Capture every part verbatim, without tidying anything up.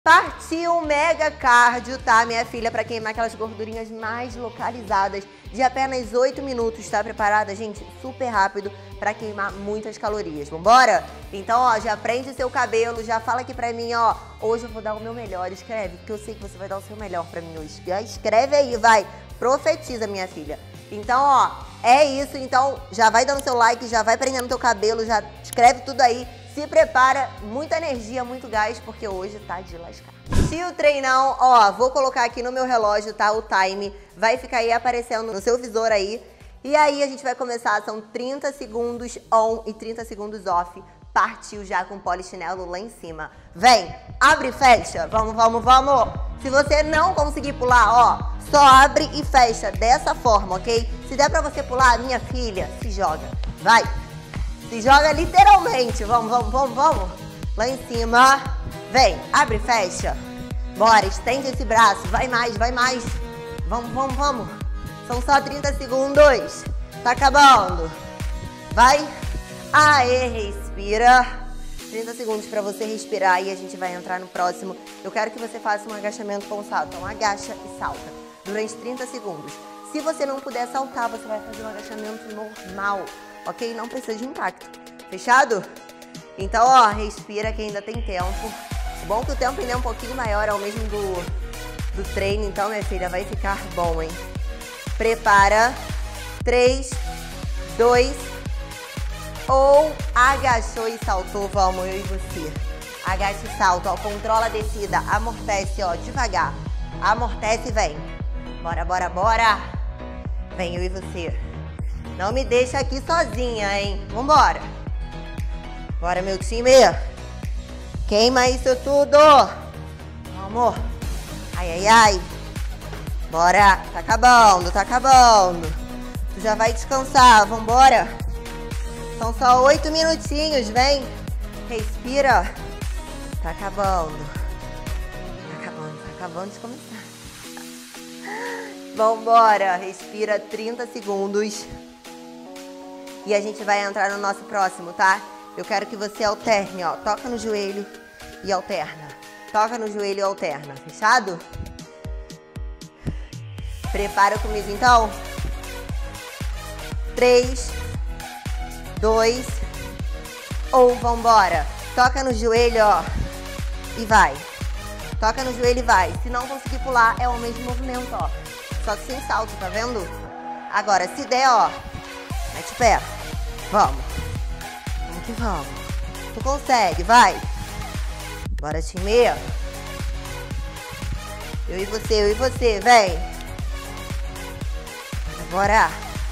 Partiu um mega cardio, tá, minha filha? Pra queimar aquelas gordurinhas mais localizadas de apenas oito minutos, tá preparada, gente? Super rápido pra queimar muitas calorias. Vambora? Então, ó, já prende o seu cabelo, já fala aqui pra mim, ó. Hoje eu vou dar o meu melhor, escreve, porque eu sei que você vai dar o seu melhor pra mim hoje. Já escreve aí, vai. Profetiza, minha filha. Então, ó, é isso. Então, já vai dando seu like, já vai prendendo teu cabelo, já escreve tudo aí. Se prepara, muita energia, muito gás, porque hoje tá de lascar. Se o treinão, ó, vou colocar aqui no meu relógio, tá, o time, vai ficar aí aparecendo no seu visor aí. E aí a gente vai começar, são trinta segundos on e trinta segundos off. Partiu já com o polichinelo lá em cima. Vem, abre e fecha, vamos, vamos, vamos. Se você não conseguir pular, ó, só abre e fecha dessa forma, ok? Se der pra você pular, minha filha, se joga, vai. Se joga literalmente. Vamos, vamos, vamos, vamos. Lá em cima. Vem, abre e fecha. Bora, estende esse braço. Vai mais, vai mais. Vamos, vamos, vamos. São só trinta segundos. Tá acabando. Vai. Aê, respira. trinta segundos pra você respirar e a gente vai entrar no próximo. Eu quero que você faça um agachamento com salto. Então, agacha e salta durante trinta segundos. Se você não puder saltar, você vai fazer um agachamento normal. Ok? Não precisa de impacto. Fechado? Então, ó, respira que ainda tem tempo. O bom é que o tempo ainda é um pouquinho maior, é o mesmo do, do treino. Então, minha filha, vai ficar bom, hein? Prepara. três, dois, ou agachou e saltou. Vamos, eu e você. Agacha e salta, ó. Controla a descida. Amortece, ó, devagar. Amortece e vem. Bora, bora, bora. Vem, eu e você. Não me deixa aqui sozinha, hein? Vambora. Bora, meu time. Queima isso tudo. Vamos. Ai, ai, ai. Bora. Tá acabando, tá acabando. Tu já vai descansar. Vambora. São só oito minutinhos, vem. Respira. Tá acabando. Tá acabando, tá acabando de começar. Vambora. Respira trinta segundos. E a gente vai entrar no nosso próximo, tá? Eu quero que você alterne, ó. Toca no joelho e alterna. Toca no joelho e alterna. Fechado? Prepara comigo, então. três, dois, um, vambora. Toca no joelho, ó. E vai. Toca no joelho e vai. Se não conseguir pular, é o mesmo movimento, ó. Só que sem salto, tá vendo? Agora, se der, ó. Mete o pé. Vamos. Vamos que vamos. Tu consegue, vai. Bora, time. Eu e você, eu e você, vem. Bora.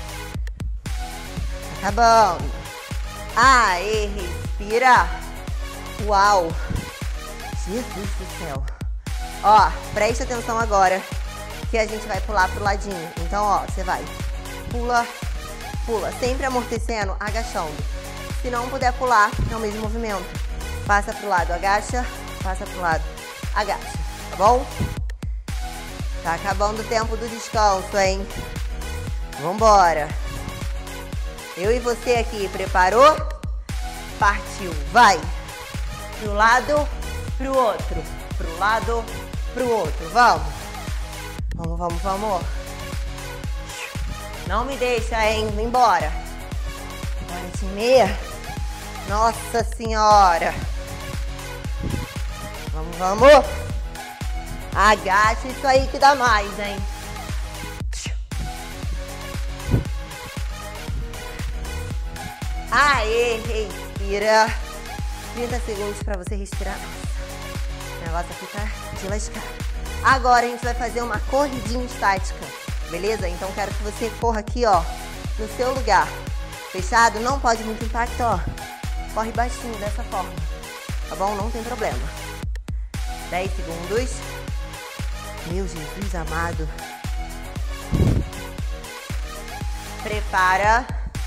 Tá acabando. Aê, respira. Uau. Jesus do céu. Ó, presta atenção agora que a gente vai pular pro ladinho. Então, ó, você vai. Pula. Pula, sempre amortecendo, agachando. Se não puder pular, é o mesmo movimento. Passa pro lado, agacha, passa pro lado, agacha, tá bom? Tá acabando o tempo do descanso, hein? Vambora. Eu e você aqui, preparou? Partiu, vai. Pro lado, pro outro. Pro lado, pro outro, vamos. Vamos, vamos, vamos. Não me deixa, hein? Embora. Bora, time. Nossa Senhora. Vamos, vamos. Agacha isso aí que dá mais, hein? Aê, respira. trinta segundos pra você respirar. Nossa, o negócio fica de lascar. Agora a gente vai fazer uma corridinha estática. Beleza? Então quero que você corra aqui, ó, no seu lugar. Fechado? Não pode muito impacto, ó. Corre baixinho dessa forma. Tá bom? Não tem problema. dez segundos. Meu Jesus amado. Prepara.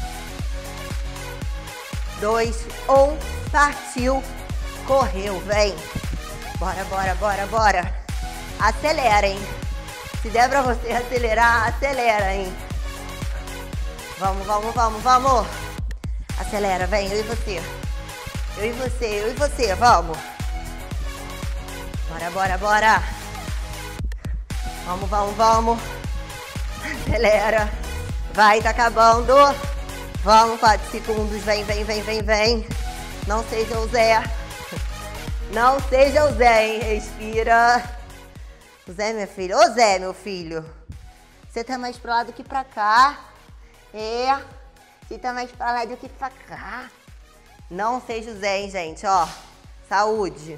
dois, um, partiu. Correu, vem. Bora, bora, bora, bora. Acelera, hein? Se der pra você acelerar, acelera, hein? Vamos, vamos, vamos, vamos. Acelera, vem, eu e você. Eu e você, eu e você, vamos. Bora, bora, bora. Vamos, vamos, vamos. Acelera. Vai, tá acabando. Vamos, quatro segundos. Vem, vem, vem, vem, vem. Não seja o Zé. Não seja o Zé, hein? Respira. O Zé, meu filho. Ô, Zé, meu filho. Você tá mais pra lá do que pra cá. É. Você tá mais pra lá do que pra cá. Não seja o Zé, hein, gente? Ó. Saúde.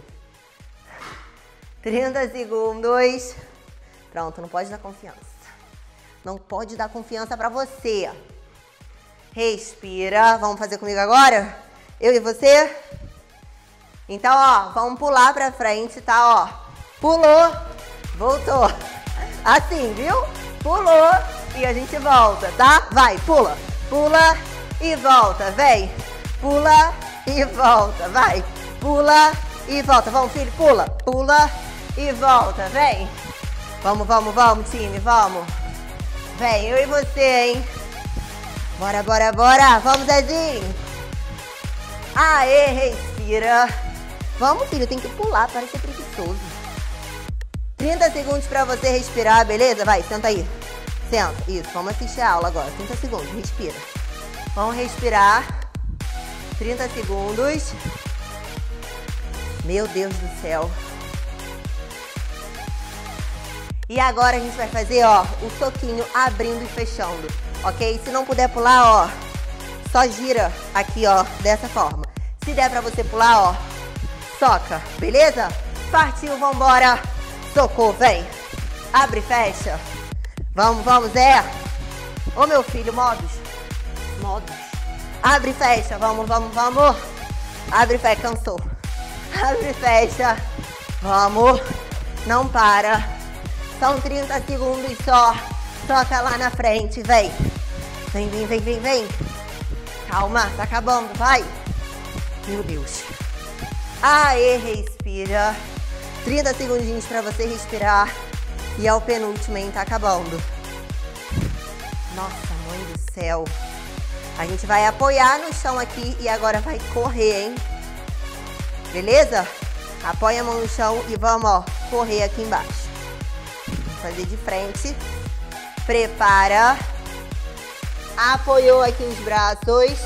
trinta segundos. Pronto, não pode dar confiança. Não pode dar confiança pra você. Respira. Vamos fazer comigo agora? Eu e você? Então, ó, vamos pular pra frente, tá? Ó, pulou, voltou. Assim, viu? Pulou e a gente volta, tá? Vai, pula. Pula e volta, vem. Pula e volta, vai. Pula e volta. Vamos, filho, pula. Pula e volta, vem. Vamos, vamos, vamos, time, vamos. Vem, eu e você, hein? Bora, bora, bora. Vamos, Zezinho. Aê, respira. Vamos, filho, tem que pular, parece ser preguiçoso. trinta segundos pra você respirar, beleza? Vai, senta aí. Senta, isso, vamos assistir a aula agora. trinta segundos, respira. Vamos respirar. trinta segundos. Meu Deus do céu. E agora a gente vai fazer, ó, o soquinho abrindo e fechando, ok? Se não puder pular, ó, só gira aqui, ó, dessa forma. Se der pra você pular, ó, soca, beleza? Partiu, vambora. Socou, vem. Abre e fecha. Vamos, vamos, Zé. Ô, meu filho, modos. Modos. Abre e fecha, vamos, vamos, vamos. Abre e fecha, cansou. Abre e fecha. Vamos. Não para. São trinta segundos só. Toca lá na frente, vem. Vem, vem, vem, vem, vem. Calma, tá acabando, vai. Meu Deus. Aê, respira. trinta segundinhos pra você respirar. E é o penúltimo, hein? Tá acabando. Nossa, mãe do céu. A gente vai apoiar no chão aqui e agora vai correr, hein? Beleza? Apoia a mão no chão e vamos, ó, correr aqui embaixo. Fazer de frente. Prepara. Apoiou aqui os braços.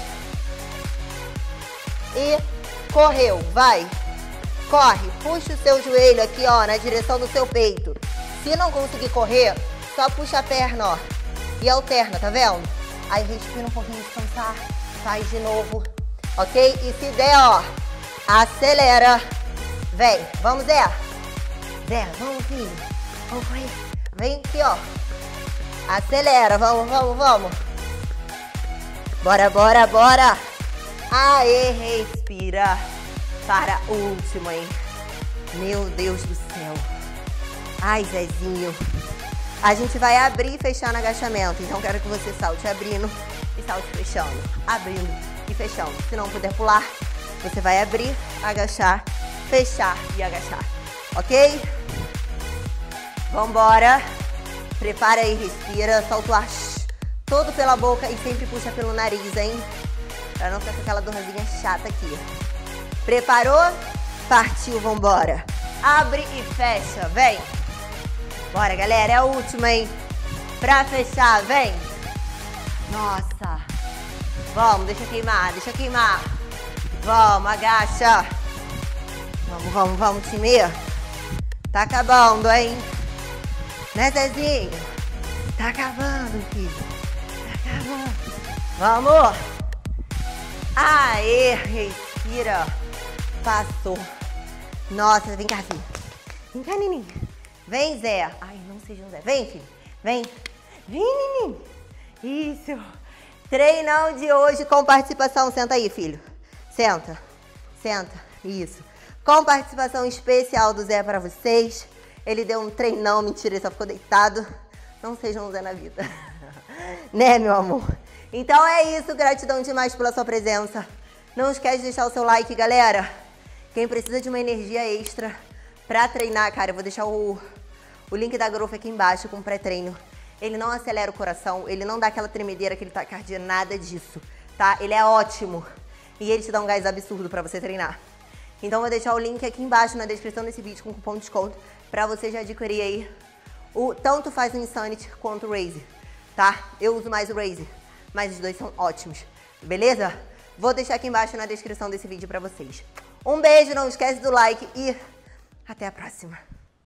E correu, vai. Corre, puxa o seu joelho aqui, ó, na direção do seu peito. Se não conseguir correr, só puxa a perna, ó. E alterna, tá vendo? Aí respira um pouquinho, descansar. Faz de novo, ok? E se der, ó, acelera. Vem, vamos, Zé. Zé, vamos, filho. Vamos correr. Vem aqui, ó. Acelera, vamos, vamos, vamos. Bora, bora, bora. Aê, respira. Para o último, hein? Meu Deus do céu. Ai, Zezinho. A gente vai abrir e fechar no agachamento. Então, quero que você salte abrindo e salte fechando. Abrindo e fechando. Se não puder pular, você vai abrir, agachar, fechar e agachar. Ok? Vambora. Prepara aí, respira. Solta o ar todo pela boca e sempre puxa pelo nariz, hein? Pra não ficar com aquela dorzinha chata aqui. Preparou? Partiu, vambora. Abre e fecha, vem. Bora, galera, é a última, hein? Pra fechar, vem. Nossa. Vamos, deixa queimar, deixa queimar. Vamos, agacha. Vamos, vamos, vamos, time. Tá acabando, hein? Né, Zezinho? Tá acabando, filho. Tá acabando. Vamos. Aê, respira. Passou. Nossa, vem cá, filho. Vem cá, neném. Vem, Zé. Ai, não seja um Zé. Vem, filho. Vem. Vem, neném. Isso. Treinão de hoje com participação. Senta aí, filho. Senta. Senta. Isso. Com participação especial do Zé para vocês. Ele deu um treinão. Mentira, ele só ficou deitado. Não seja um Zé na vida. Né, meu amor? Então é isso. Gratidão demais pela sua presença. Não esquece de deixar o seu like, galera. Quem precisa de uma energia extra pra treinar, cara, eu vou deixar o, o link da Growth aqui embaixo com pré-treino. Ele não acelera o coração, ele não dá aquela tremedeira, aquele taquicardia, nada disso, tá? Ele é ótimo e ele te dá um gás absurdo pra você treinar. Então vou deixar o link aqui embaixo na descrição desse vídeo com cupom de desconto pra você já adquirir aí o tanto faz o Insanity quanto o Razer, tá? Eu uso mais o Razer, mas os dois são ótimos, beleza? Vou deixar aqui embaixo na descrição desse vídeo pra vocês. Um beijo, não esquece do like e até a próxima.